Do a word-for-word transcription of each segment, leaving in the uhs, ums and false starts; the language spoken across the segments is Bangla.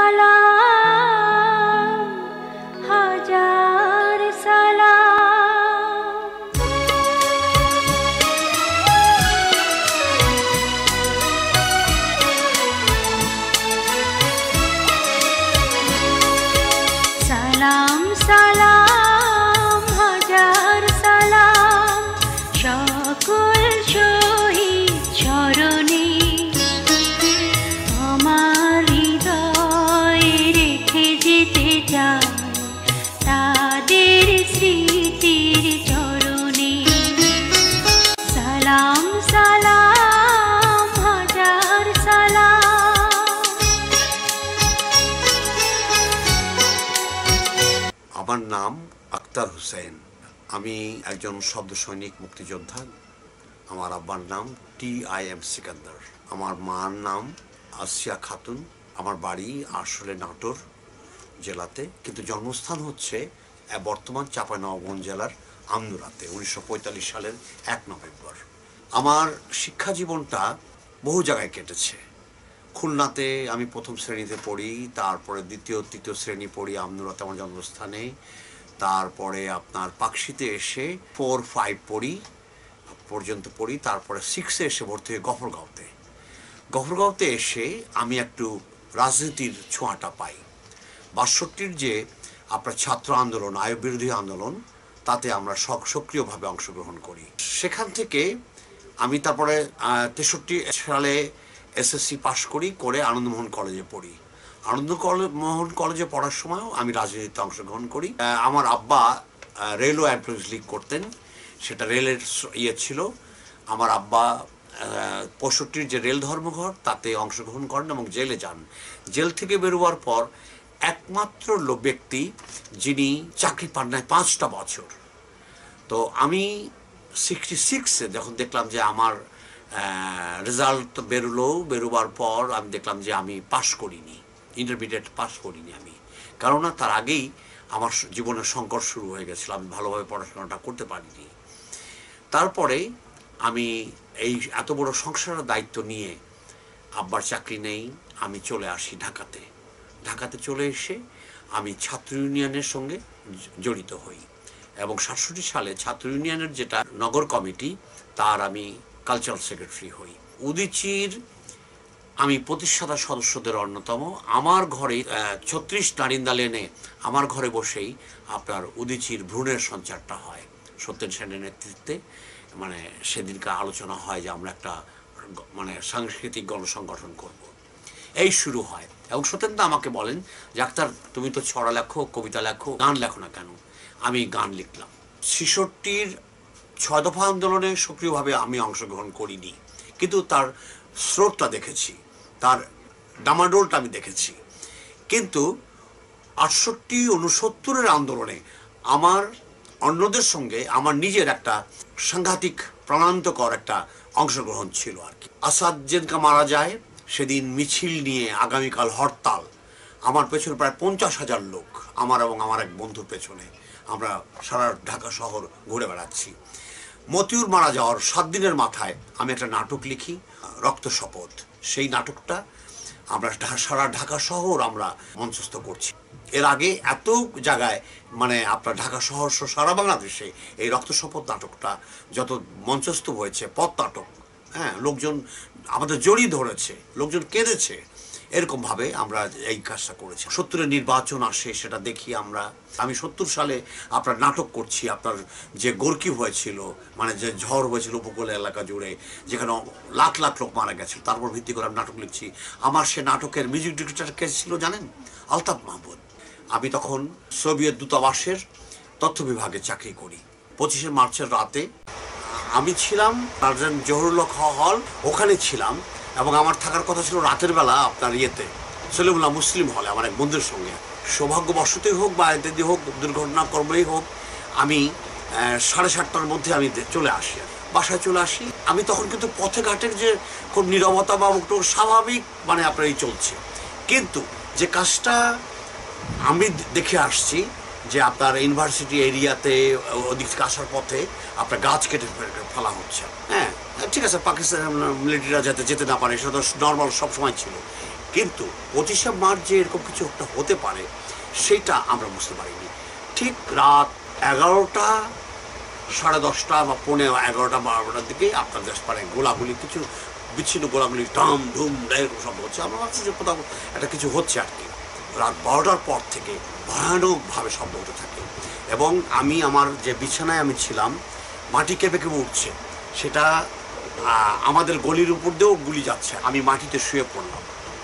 সালাম হাজার সালাম সালাম সালাম হাজার সালাম সকল শহীদ চরণে আমার হৃদয়ে রেখে যেতে চাই তাদের স্মৃতির চরণে সালাম সালাম হাজার সালাম। আমার নাম আক্তার হোসেন। আমি একজন শব্দ সৈনিক মুক্তিযোদ্ধা। আমার আব্বার নাম টি আই এম সিকান্দার। আমার মার নাম আসিয়া খাতুন। আমার বাড়ি আসলে নাটোর জেলাতে, কিন্তু জন্মস্থান হচ্ছে বর্তমান চাঁপাইনবাবগঞ্জ জেলার আমনুরাতে উনিশশো পঁয়তাল্লিশ সালের এক নভেম্বর। আমার শিক্ষা জীবনটা বহু জায়গায় কেটেছে। খুলনাতে আমি প্রথম শ্রেণীতে পড়ি, তারপরে দ্বিতীয় তৃতীয় শ্রেণী পড়ি আমনুরাতে আমার জন্মস্থানে। তারপরে আপনার পাকশিতে এসে ফোর ফাইভ পড়ি পর্যন্ত পড়ি। তারপরে সিক্সে এসে ভর্তি হয়ে গফরগাঁওতে। গফরগাঁওতে এসে আমি একটু রাজনীতির ছোঁয়াটা পাই। বাষট্টির যে আপনার ছাত্র আন্দোলন, আয়োগ বিরোধী আন্দোলন, তাতে আমরা সক্রিয়ভাবে অংশগ্রহণ করি। সেখান থেকে আমি তারপরে তেষট্টি সালে এসএসসি পাশ করি, করে আনন্দমোহন কলেজে পড়ি। আনন্দমোহন কলেজে পড়ার সময়ও আমি রাজনীতিতে অংশগ্রহণ করি। আমার আব্বা রেলওয়ে এমপ্লয়িজ লীগ করতেন, সেটা রেলের ইয়ে ছিল। আমার আব্বা পঁয়ষট্টির যে রেল ধর্মঘট তাতে অংশগ্রহণ করেন এবং জেলে যান। জেল থেকে বেরোবার পর একমাত্র লোক ব্যক্তি যিনি চাকরি পান নাই পাঁচটা বছর। তো আমি সিক্সটি সিক্সে যখন দেখলাম যে আমার রেজাল্ট বেরোলো, বেরোবার পর আমি দেখলাম যে আমি পাশ করিনি, ইন্টারমিডিয়েট পাস করিনি আমি। কারণ তার আগেই আমার জীবনের সংকট শুরু হয়ে গেছিল, আমি ভালোভাবে পড়াশোনাটা করতে পারিনি। তারপরে আমি এই এত বড় সংসারের দায়িত্ব নিয়ে আব্বার চাকরি নেই, আমি চলে আসি ঢাকাতে। ঢাকাতে চলে এসে আমি ছাত্র ইউনিয়নের সঙ্গে জড়িত হই এবং সাতষট্টি সালে ছাত্র ইউনিয়নের যেটা নগর কমিটি, তার আমি কালচারাল সেক্রেটারি হই। উদীচীর আমি প্রতিষ্ঠাতা সদস্যদের অন্যতম। আমার ঘরে ছত্রিশ নারিন্দা লেনে আমার ঘরে বসেই আপনার উদীচীর ভ্রূণের সঞ্চারটা হয় সত্যেন সেনের নেতৃত্বে। মানে সেদিনকার আলোচনা হয় যে আমরা একটা মানে সাংস্কৃতিক গণসংগঠন করব, এই শুরু হয়। এবং সত্যেনদা আমাকে বলেন যে আক্তার, তুমি তো ছড়া লেখো, কবিতা লেখো, গান লেখো না কেন? আমি গান লিখলাম। ছেষট্টির ছয় দফা আন্দোলনে সক্রিয়ভাবে আমি অংশগ্রহণ করিনি, কিন্তু তার স্রোতটা দেখেছি, তার ডামাডোলটা আমি দেখেছি। কিন্তু আটষট্টি উনসত্তরের আন্দোলনে আমার অন্যদের সঙ্গে আমার নিজের একটা সাংঘাতিক প্রাণান্তকর একটা অংশগ্রহণ ছিল আর কি। আসাদ যেদিনকে মারা যায় সেদিন মিছিল নিয়ে আগামীকাল হরতাল। আমার পেছনে প্রায় পঞ্চাশ হাজার লোক, আমার এবং আমার এক বন্ধুর পেছনে, আমরা সারা ঢাকা শহর ঘুরে বেড়াচ্ছি। মতিউর মারা যাওয়ার সাত দিনের মাথায় আমি একটা নাটক লিখি, রক্ত শপথ। সেই নাটকটা আমরা সারা ঢাকা শহর আমরা মঞ্চস্থ করছি। এর আগে এত জায়গায় মানে আপনার ঢাকা শহর সারা বাংলাদেশে এই রক্ত শপথ নাটকটা যত মঞ্চস্থ হয়েছে, পথ নাটক, হ্যাঁ, লোকজন আমাদের জড়িয়ে ধরেছে, লোকজন কেঁদেছে, এরকমভাবে আমরা এই কাজটা করেছি। সত্তরের নির্বাচন আসে, সেটা দেখি আমরা। আমি সত্তর সালে আপনার নাটক করছি, আপনার যে গোর্কি হয়েছিল, মানে যে ঝড় হয়েছিল উপকূল এলাকা জুড়ে, যেখানে লাখ লাখ লোক মারা গেছে, তারপর ভিত্তি করে আমি নাটক লিখছি। আমার সে নাটকের মিউজিক ডিরেক্টর কে ছিল জানেন? আলতাফ মাহমুদ। আমি তখন সোভিয়েত দূতাবাসের তথ্য বিভাগে চাকরি করি। পঁচিশে মার্চের রাতে আমি ছিলাম রাজধান জহুরুল হল, ওখানে ছিলাম। এবং আমার থাকার কথা ছিল রাতের বেলা আপনার ইয়েতে সলিমুল্লাহ মুসলিম হলে আমার এক বন্ধুর সঙ্গে। সৌভাগ্যবশতই হোক বা ইত্যাদি হোক, দুর্ঘটনাক্রমেই হোক, আমি সাড়ে সাতটার মধ্যে আমি চলে আসি, বাসায় চলে আসি। আমি তখন কিন্তু পথে ঘাটের যে খুব নীরবতা বা একটু স্বাভাবিক মানে আপনার এই চলছে, কিন্তু যে কাজটা আমি দেখে আসছি যে আপনার ইউনিভার্সিটি এরিয়াতে ওদিক থেকে আসার পথে আপনার গাছ কেটে ফেলা হচ্ছে। হ্যাঁ ঠিক আছে, পাকিস্তান মিলিটারিরা যাতে যেতে না পারে সেটা তো নর্মাল সবসময় ছিল, কিন্তু পঁচিশে মার্চ যে এরকম কিছু একটা হতে পারে সেটা আমরা বুঝতে পারিনি। ঠিক রাত এগারোটা সাড়ে দশটা বা পনেরো এগারোটা বারোটার দিকে আপনার দেশ পারে গোলাগুলি কিছু বিচ্ছিন্ন গোলাগুলি ডাম ধুম এরকম শব্দ হচ্ছে। আমরা ভাবছি যে কোথাও একটা কিছু হচ্ছে আর কি। রাত বারোটার পর থেকে ভয়ানকভাবে শব্দ হতে থাকে এবং আমি আমার যে বিছানায় আমি ছিলাম মাটি কেঁপে কেঁপে উঠছে, সেটা আমাদের গলির উপর দিয়েও গুলি যাচ্ছে। আমি মাটিতে শুয়ে পড়লাম।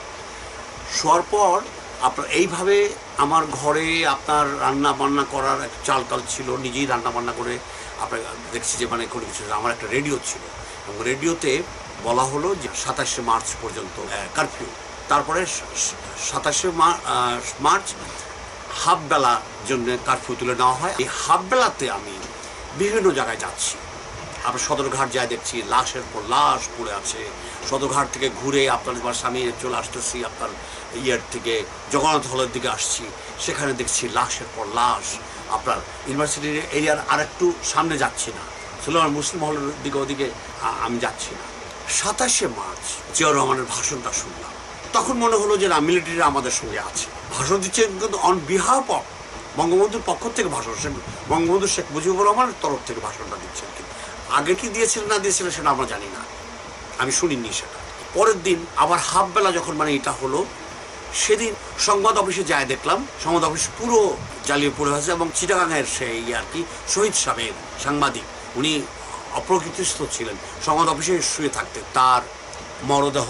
শোয়ার পর আপনার এইভাবে আমার ঘরে আপনার রান্না বান্না করার একটা চালকাল ছিল, নিজেই রান্না বান্না করে আপনার দেখছি যে মানে কোনো কিছু। আমার একটা রেডিও ছিল এবং রেডিওতে বলা হলো যে সাতাশে মার্চ পর্যন্ত কারফিউ, তারপরে সাতাশে মার্চ হাফ বেলার জন্য কারফিউ তুলে নেওয়া হয়। এই হাফ বেলাতে আমি বিভিন্ন জায়গায় যাচ্ছি। আপনার সদরঘাট যায় দেখছি লাশের পর লাশ পড়ে আছে। সদরঘাট থেকে ঘুরে আপনার বাসা আমি চলে আসতেছি আপনার ইয়ের থেকে জগন্নাথ হলের দিকে আসছি, সেখানে দেখছি লাশের পর লাশ। আপনার ইউনিভার্সিটির এরিয়ার আর একটু সামনে যাচ্ছি না, সুলেমান মুসলিম হলের দিকে ওদিকে আমি যাচ্ছি না। সাতাশে মার্চ জিয়াউর রহমানের ভাষণটা শুনলাম, তখন মনে হলো যে না, মিলিটারিরা আমাদের সঙ্গে আছে। ভাষণ দিচ্ছেন কিন্তু অন বিহাফ অফ বঙ্গবন্ধুর পক্ষ থেকে ভাষণ, বঙ্গবন্ধু শেখ মুজিবুর রহমানের তরফ থেকে ভাষণটা দিচ্ছেন। কিন্তু আগে কি দিয়েছিলেন না দিয়েছিলেন সেটা আমরা জানি না, আমি শুনিনি সেটা। পরের দিন আবার হাফ বেলা যখন মানে এটা হলো, সেদিন সংবাদ অফিসে যায় দেখলাম সংবাদ অফিস পুরো জ্বালিয়ে পড়ে হয়েছে এবং চিটাগাঙের সেই আর কি শহীদ সাহেব সাংবাদিক, উনি অপ্রকৃতিস্থ ছিলেন, সংবাদ অফিসে শুয়ে থাকতেন। তার মরদেহ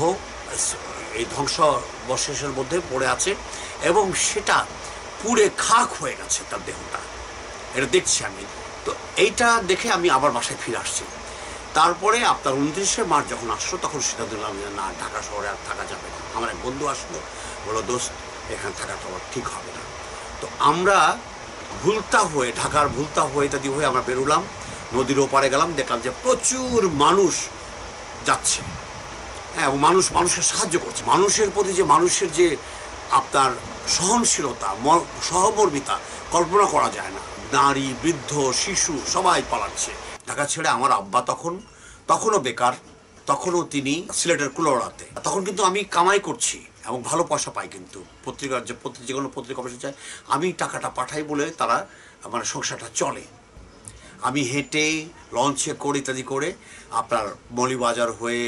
এই ধ্বংসাবশেষের মধ্যে পড়ে আছে এবং সেটা পুড়ে খাক হয়ে গেছে তার দেহটা, এটা দেখছি আমি। তো এইটা দেখে আমি আবার বাসায় ফিরে আসছি। তারপরে আপনার উনত্রিশে মার্চ যখন আসলো তখন সিদ্ধান্ত নিলাম যে না, ঢাকা শহরে আর থাকা যাবে না। আমার এক বন্ধু আসলো, বললো দোস্ত এখানে থাকা তো আমার ঠিক হবে না। তো আমরা ভুলতা হয়ে ঢাকার ভুলতা হয়ে ইত্যাদি হয়ে আমরা বেরোলাম, নদীর ওপারে গেলাম, দেখলাম যে প্রচুর মানুষ যাচ্ছে, হ্যাঁ, এবং মানুষ মানুষকে সাহায্য করছে। মানুষের প্রতি যে মানুষের যে আপনার সহনশীলতা, সহমর্মিতা কল্পনা করা যায় না। নারী, বৃদ্ধ, শিশু সবাই পালাচ্ছে ঢাকা ছেড়ে। আমার আব্বা তখন তখনও বেকার, তখনও তিনি সিলেটের কুলাউড়াতে। তখন কিন্তু আমি কামাই করছি এবং ভালো পয়সা পাই, কিন্তু পত্রিকার যে পত্রিকা যে কোনো পত্রিকা অফিসে চাই আমি টাকাটা পাঠাই বলে তারা মানে সংসারটা চলে। আমি হেঁটে লঞ্চে করে ইত্যাদি করে আপনার মৌলিবাজার হয়ে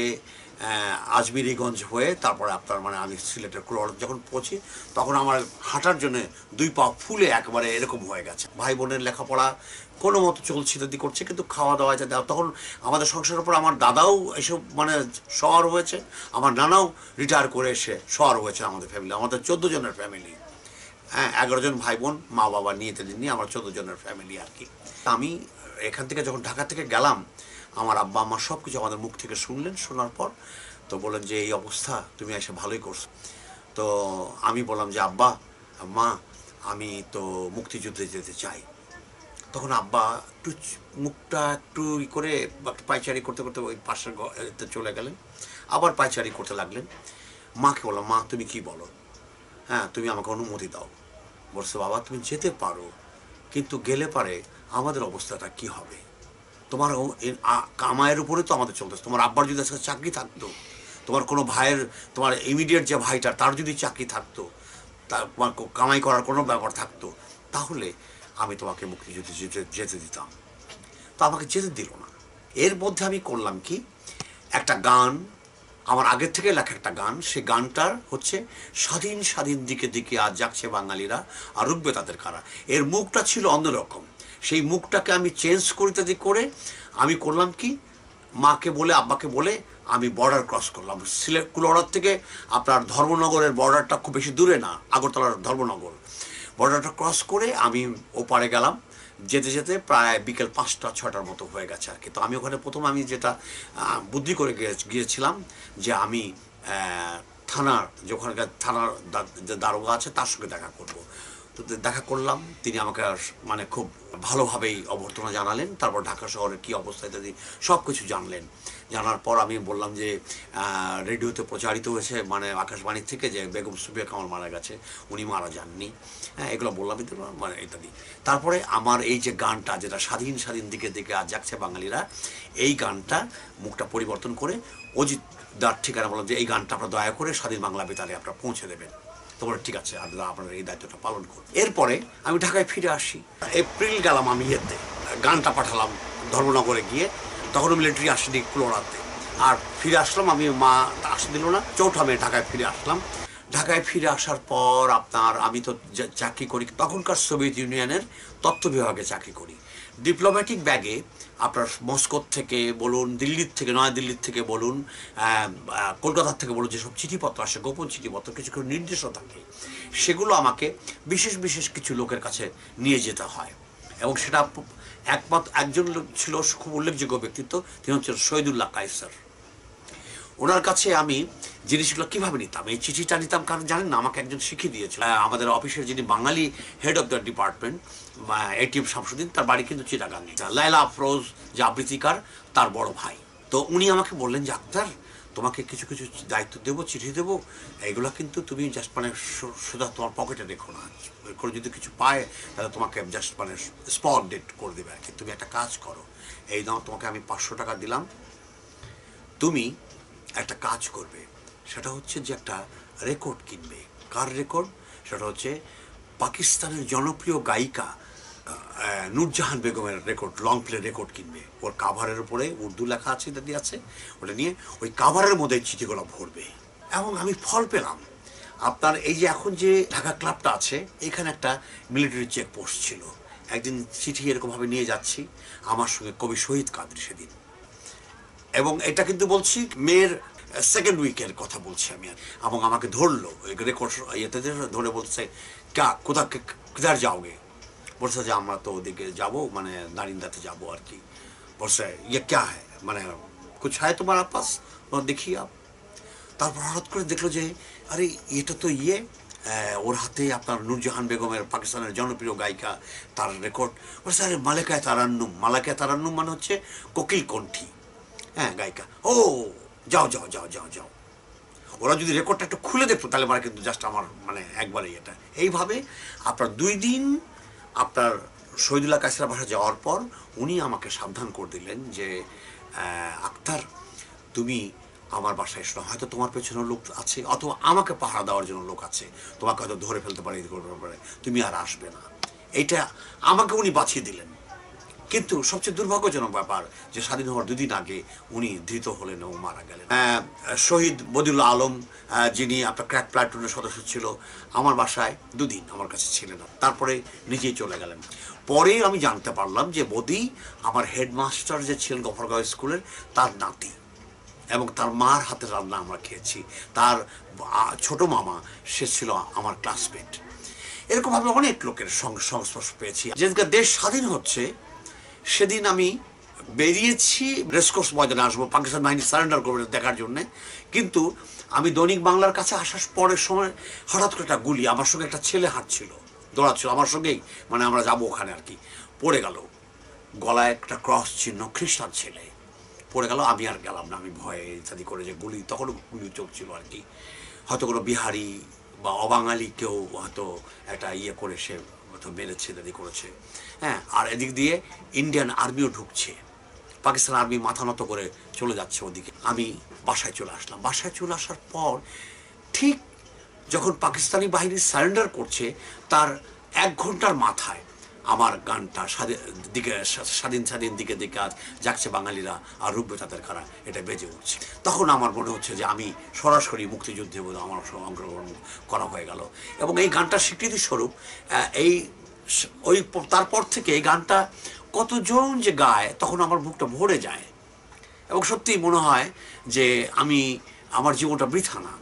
আজমিরিগঞ্জ হয়ে তারপরে আপনার মানে আমি সিলেটের কুলাউড়া যখন পৌঁছি তখন আমার হাঁটার জন্য দুই পা ফুলে একবারে এরকম হয়ে গেছে। ভাই বোনের লেখাপড়া কোনো মতো চলছে ইত্যাদি করছে, কিন্তু খাওয়া দাওয়া যা দেওয়া, তখন আমাদের সংসারের উপর আমার দাদাও এসব মানে শহর হয়েছে, আমার নানাও রিটায়ার করে এসে শহর হয়েছে আমাদের ফ্যামিলি। আমাদের চোদ্দো জনের ফ্যামিলি, হ্যাঁ, এগারো জন ভাই বোন, মা বাবা নিয়ে তেদিন নিয়ে আমার চোদ্দো জনের ফ্যামিলি আর কি। আমি এখান থেকে যখন ঢাকা থেকে গেলাম, আমার আব্বা আম্মা সব কিছু আমাদের মুখ থেকে শুনলেন। শোনার পর তো বললেন যে এই অবস্থা, তুমি এসে ভালোই করছো। তো আমি বললাম যে আব্বা মা, আমি তো মুক্তিযুদ্ধে যেতে চাই। তখন আব্বা একটু মুখটা একটু ই করে পায়চারি করতে করতে ওই পাশের চলে গেলেন, আবার পায়চারি করতে লাগলেন। মাকে বললাম, মা তুমি কি বলো, হ্যাঁ তুমি আমাকে অনুমতি দাও। বলছে বাবা তুমি যেতে পারো, কিন্তু গেলে পারে আমাদের অবস্থাটা কি হবে? তোমার কামাইয়ের উপরে তো আমাদের চলতেছে। তোমার আব্বার যদি আজকে চাকরি থাকতো, তোমার কোনো ভাইয়ের, তোমার ইমিডিয়েট যে ভাইটার তার যদি চাকরি থাকতো, তার তোমার কামাই করার কোনো ব্যাপার থাকতো, তাহলে আমি তোমাকে মুক্তিযুদ্ধে যেতে যেতে দিতাম। তো আমাকে যেতে দিল না। এর মধ্যে আমি করলাম কি, একটা গান আমার আগের থেকে লেখা একটা গান, সে গানটার হচ্ছে স্বাধীন স্বাধীন দিকে দিকে আজ যাচ্ছে বাঙালিরা, আর রুখবে তাদের কারা। এর মুখটা ছিল অন্যরকম, সেই মুখটাকে আমি চেঞ্জ করতে করে আমি করলাম কি, মাকে বলে আব্বাকে বলে আমি বর্ডার ক্রস করলাম। সিলেট কুলাউড়ার থেকে আপনার ধর্মনগরের বর্ডারটা খুব বেশি দূরে না, আগরতলার ধর্মনগর, বর্ডারটা ক্রস করে আমি ওপারে গেলাম। যেতে যেতে প্রায় বিকেল পাঁচটা ছটার মতো হয়ে গেছে আর কি। তো আমি ওখানে প্রথম আমি যেটা বুদ্ধি করে গিয়েছিলাম যে আমি থানার যে ওখানকার থানার যে দারোগা আছে তার সঙ্গে দেখা করব। তো দেখা করলাম, তিনি আমাকে মানে খুব ভালোভাবেই অভ্যর্থনা জানালেন। তারপর ঢাকা শহরের কী অবস্থা ইত্যাদি সব কিছু জানলেন। জানার পর আমি বললাম যে রেডিওতে প্রচারিত হয়েছে মানে আকাশবাণীর থেকে যে বেগম সুফিয়া কামাল মারা গেছে, উনি মারা যাননি। হ্যাঁ, এগুলো বললাম মানে ইত্যাদি। তারপরে আমার এই যে গানটা, যেটা স্বাধীন স্বাধীন দিকে দিকে আজ যাচ্ছে বাঙালিরা, এই গানটা মুখটা পরিবর্তন করে অজিত দার ঠিকানা বললাম যে এই গানটা আপনারা দয়া করে স্বাধীন বাংলা বেতারে আপনারা পৌঁছে দেবেন। তোমরা ঠিক আছে, আপনারা আপনারা এই দায়িত্বটা পালন করুন। এরপরে আমি ঢাকায় ফিরে আসি। এপ্রিল গেলাম আমি ইয়েতে, গানটা পাঠালাম ধর্মনগরে গিয়ে, তখনও মিলিটারি আসেনি কুলোরাতে। আর ফিরে আসলাম আমি, মা আসতে দিল না, চৌঠা মে ঢাকায় ফিরে আসলাম। ঢাকায় ফিরে আসার পর আপনার আমি তো চাকরি করি, তখনকার সোভিয়েত ইউনিয়নের তথ্য বিভাগে চাকরি করি। ডিপ্লোম্যাটিক ব্যাগে আপনার মস্কো থেকে বলুন, দিল্লির থেকে, নয়াদিল্লির থেকে বলুন, কলকাতার থেকে বলুন, যেসব চিঠিপত্র আসে, গোপন চিঠিপত্র, কিছু কিছু নির্দেশও থাকে, সেগুলো আমাকে বিশেষ বিশেষ কিছু লোকের কাছে নিয়ে যেতে হয়। এবং সেটা একমাত্র একজন লোক ছিল, খুব উল্লেখযোগ্য ব্যক্তিত্ব, তিনি হচ্ছেন শহীদুল্লাহ কায়সার। ওনার কাছে আমি জিনিসগুলো কীভাবে নিতাম, এই চিঠিটা নিতাম, কারণ জানেন না, আমাকে একজন শিখিয়ে দিয়েছিল। আমাদের অফিসের যিনি Bangali head of the department ATM Shamsuddin, তার বাড়ি কিন্তু চিটাগাঙ্গে। লায়লা আফরোজ যে আবৃত্তিকার, তার বড় ভাই। তো উনি আমাকে বললেন যে আক্তার, তোমাকে কিছু কিছু দায়িত্ব দেবো, চিঠি দেবো, এগুলো কিন্তু তুমি জাস্ট মানে সোজা তোমার পকেটে রেখো না, করে যদি কিছু পায় তাহলে তোমাকে জাস্ট মানে স্পট ডেট করে দেবে আর কি। তুমি একটা কাজ করো, এই দাও, তোমাকে আমি পাঁচশো টাকা দিলাম, তুমি একটা কাজ করবে, সেটা হচ্ছে যে একটা রেকর্ড কিনবে। কার রেকর্ড? সেটা হচ্ছে পাকিস্তানের জনপ্রিয় গায়িকা নূরজাহান বেগমের রেকর্ড, লং প্লে রেকর্ড কিনবে। ওর কাভারের উপরে উর্দু লেখা আছে, ইত্যাদি আছে, ওটা নিয়ে ওই কাভারের মধ্যে চিঠিগুলো ভরবে। এবং আমি ফল পেলাম। আপনার এই যে এখন যে ঢাকা ক্লাবটা আছে, এখানে একটা মিলিটারি চেকপোস্ট ছিল। একদিন চিঠি এরকমভাবে নিয়ে যাচ্ছি, আমার সঙ্গে কবি শহীদ কাদরী সেদিন, এবং এটা কিন্তু বলছি মেয়ের সেকেন্ড উইকের কথা বলছি আমি। এবং আমাকে ধরলো রেকর্ড ইয়েতে ধরে, বলছে কা কোথা কোথায় যাওগে, বলছে যে আমরা তো ওদিকে যাবো, মানে নারিন্দাতে যাবো আর কি। বলছে ইয়ে ক্যা হ্যায়, মানে কুছ হ্যায় তোমার পাস, দেখি আপ। তারপর হঠাৎ করে দেখলো যে আরে এটা তো ইয়ে, ওর হাতে আপনার নূরজাহান বেগমের, পাকিস্তানের জনপ্রিয় গায়িকা, তার রেকর্ড। বলছে আরে মালেকায় তারান্নুম, মালেকায় তারান্নুম মানে হচ্ছে কোকিল কণ্ঠী, হ্যাঁ গায়িকা। ও যাও যাও যাও যাও যাও। ওরা যদি রেকর্ডটা একটু খুলে দেখতো তাহলে মানে কিন্তু জাস্ট আমার মানে একবারেই এটা। এইভাবে আপনার দুই দিন আপনার শহীদুল্লাহ কায়সার বাসা যাওয়ার পর উনি আমাকে সাবধান করে দিলেন যে আক্তার, তুমি আমার বাসায় এসো, হয়তো তোমার পেছনে লোক আছে, অথবা আমাকে পাহারা দেওয়ার জন্য লোক আছে, তোমাকে হয়তো ধরে ফেলতে পারে, করতে পারে, তুমি আর আসবে না। এইটা আমাকে উনি বাঁচিয়ে দিলেন। কিন্তু সবচেয়ে দুর্ভাগ্যজনক ব্যাপার যে স্বাধীন হওয়ার দুদিন আগে উনি ধৃত হলেন এবং মারা গেলেন। শহীদ বদিউল্লাহ আলম, যিনি আপনার ক্র্যাক প্লাটুনের সদস্য ছিল, আমার বাসায় দুদিন আমার কাছে ছিলেন, তারপরে নিজেই চলে গেলেন। পরে আমি জানতে পারলাম যে বদি আমার হেডমাস্টার যে ছিলেন গফরগাঁও স্কুলের, তার নাতি, এবং তার মার হাতে রান্না আমরা খেয়েছি। তার ছোট মামা, সে ছিল আমার ক্লাসমেট। এরকমভাবে অনেক লোকের সংস্পর্শ পেয়েছি। যেদিনকে দেশ স্বাধীন হচ্ছে সেদিন আমি বেরিয়েছি রেসকোর্স ময়দানে আসবো, পাকিস্তান বাহিনী সারেন্ডার করবে দেখার জন্যে। কিন্তু আমি দৈনিক বাংলার কাছে আসার পরের সময় হঠাৎ করে একটা গুলি, আমার সঙ্গে একটা ছেলে হাঁটছিল, দৌড়াচ্ছিল আমার সঙ্গেই, মানে আমরা যাবো ওখানে আর কি, পড়ে গেল। গলায় একটা ক্রস চিহ্ন, খ্রিস্টান ছেলে, পড়ে গেল। আমি আর গেলাম না, আমি ভয়ে ইত্যাদি করে, যে গুলি তখনও গুলি চলছিল আর কি। হয়তো কোনো বিহারি বা অবাঙালি কেউ হয়তো একটা ইয়ে করে সে হয়তো মেরেছে, ইত্যাদি করেছে। হ্যাঁ, আর এদিক দিয়ে ইন্ডিয়ান আর্মিও ঢুকছে, পাকিস্তান আর্মি মাথা নত করে চলে যাচ্ছে ওদিকে। আমি বাসায় চলে আসলাম। বাসায় চলে আসার পর ঠিক যখন পাকিস্তানি বাহিনী সারেন্ডার করছে তার এক ঘন্টার মাথায় আমার গানটা স্বাধীন দিকে স্বাধীন স্বাধীন দিকে দিকে আজ যাচ্ছে বাঙালিরা আর রুখবে তাদের কারা, এটা বেজে উঠছে। তখন আমার মনে হচ্ছে যে আমি সরাসরি মুক্তিযুদ্ধে বোধ আমার অংশগ্রহণ করা হয়ে গেল। এবং এই গানটার স্বীকৃতি স্বরূপ এই ওই তারপর থেকে এই গানটা কতজন যে গায়, তখন আমার বুকটা ভরে যায় এবং সত্যিই মনে হয় যে আমি আমার জীবনটা বৃথা না।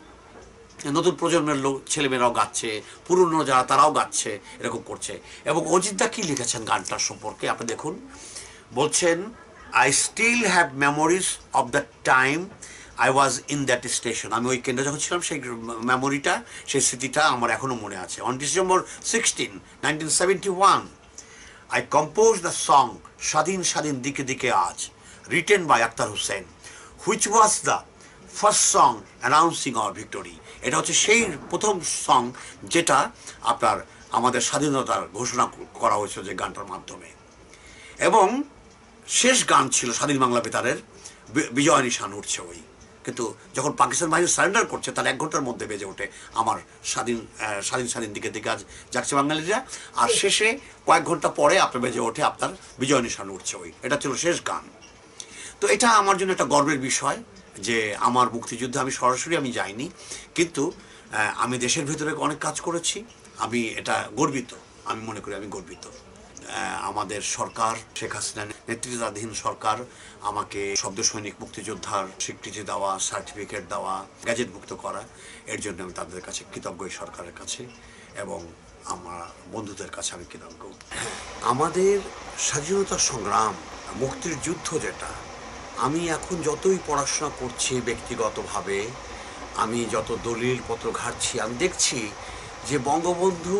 নতুন প্রজন্মের লোক ছেলেমেয়েরাও গাচ্ছে, পুরনো যারা তারাও গাচ্ছে, এরকম করছে। এবং অজিতদা কি লিখেছেন গানটার সম্পর্কে আপনি দেখুন, বলছেন I still have memories of the time I was in that station. আমি ওই কেন্দ্রে যখন ছিলাম সেই মেমোরিটা, সেই স্মৃতিটা আমার এখনও মনে আছে। On December sixteen nineteen seventy one I compose the song স্বাধীন স্বাধীন দিকে দিকে আজ, written by Akhtar Hussain, which was the first song announcing our victory. এটা হচ্ছে সেই প্রথম সং যেটা আপনার আমাদের স্বাধীনতার ঘোষণা করা হয়েছিল যে গানটার মাধ্যমে। এবং শেষ গান ছিল স্বাধীন বাংলা বেতারের বিজয় নিশান উঠছে ওই, কিন্তু যখন পাকিস্তান বাহিনী সারেন্ডার করছে তার এক ঘন্টার মধ্যে বেজে ওঠে আমার স্বাধীন স্বাধীন স্বাধীন দিকে দিকে আজ যাচ্ছে বাঙালিরা, আর শেষে কয়েক ঘন্টা পরে আপনার বেজে ওঠে আপনার বিজয় নিশান উঠছে ওই। এটা ছিল শেষ গান। তো এটা আমার জন্য একটা গর্বের বিষয় যে আমার মুক্তিযুদ্ধে আমি সরাসরি আমি যাইনি, কিন্তু আমি দেশের ভিতরে অনেক কাজ করেছি। আমি এটা গর্বিত, আমি মনে করি আমি গর্বিত। আমাদের সরকার, শেখ হাসিনার নেতৃত্বাধীন সরকার আমাকে শব্দ সৈনিক মুক্তিযোদ্ধার স্বীকৃতি দেওয়া, সার্টিফিকেট দেওয়া, গ্যাজেটভুক্ত করা, এর জন্য আমি তাদের কাছে কৃতজ্ঞ, সরকারের কাছে এবং আমার বন্ধুদের কাছে আমি কৃতজ্ঞ। আমাদের স্বাধীনতা সংগ্রাম, মুক্তির যুদ্ধ, যেটা আমি এখন যতই পড়াশোনা করছি ব্যক্তিগতভাবে, আমি যত দলিল পত্র ঘাটছি, আমি দেখছি যে বঙ্গবন্ধু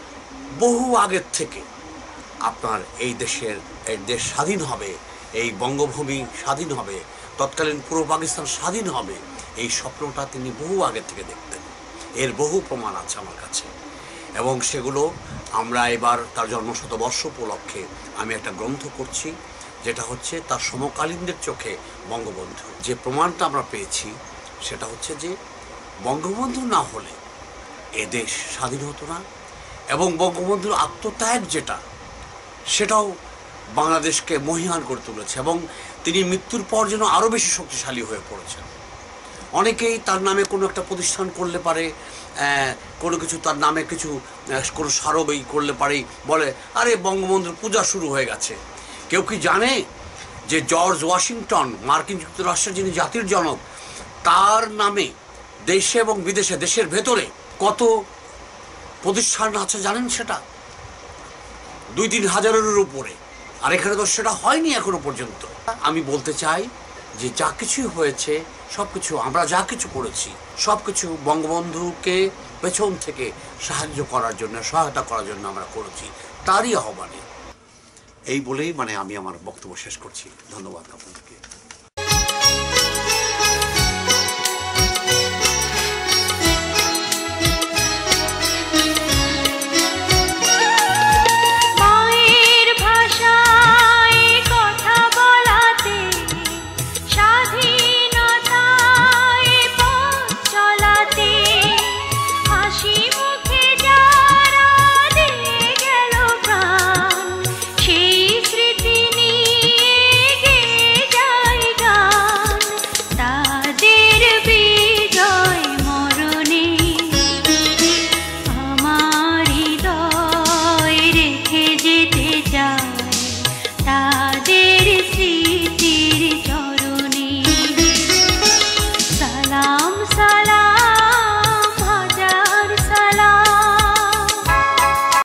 বহু আগের থেকে আপনার এই দেশের এই দেশ স্বাধীন হবে, এই বঙ্গভূমি স্বাধীন হবে, তৎকালীন পূর্ব পাকিস্তান স্বাধীন হবে, এই স্বপ্নটা তিনি বহু আগের থেকে দেখতেন। এর বহু প্রমাণ আছে আমার কাছে, এবং সেগুলো আমরা এবার তার জন্মশতবর্ষ উপলক্ষে আমি একটা গ্রন্থ করছি, যেটা হচ্ছে তার সমকালীনদের চোখে বঙ্গবন্ধু। যে প্রমাণটা আমরা পেয়েছি সেটা হচ্ছে যে বঙ্গবন্ধু না হলে এ দেশ স্বাধীন হতো না, এবং বঙ্গবন্ধুর আত্মত্যাগ যেটা, সেটাও বাংলাদেশকে মহীয়ান করে তুলেছে, এবং তিনি মৃত্যুর পর যেন আরও বেশি শক্তিশালী হয়ে পড়েছেন। অনেকেই তার নামে কোনো একটা প্রতিষ্ঠান করলে পারে, কোনো কিছু তার নামে কিছু কোনো স্মারকই করলে পারে, বলে আরে বঙ্গবন্ধুর পূজা শুরু হয়ে গেছে। কেউ কি জানে যে জর্জ ওয়াশিংটন, মার্কিন যুক্তরাষ্ট্রের যিনি জাতির জনক, তার নামে দেশে এবং বিদেশে, দেশের ভেতরে কত প্রতিষ্ঠান আছে জানেন? সেটা দুই তিন হাজারের উপরে। আর এখানে তো সেটা হয়নি এখনো পর্যন্ত। আমি বলতে চাই যে যা কিছু হয়েছে সব কিছু, আমরা যা কিছু করেছি সব কিছু বঙ্গবন্ধুকে পেছন থেকে সাহায্য করার জন্য, সহায়তা করার জন্য আমরা করেছি, তারই আহ্বানে। এই বলেই মানে আমি আমার বক্তব্য শেষ করছি। ধন্যবাদ আপনাদেরকে।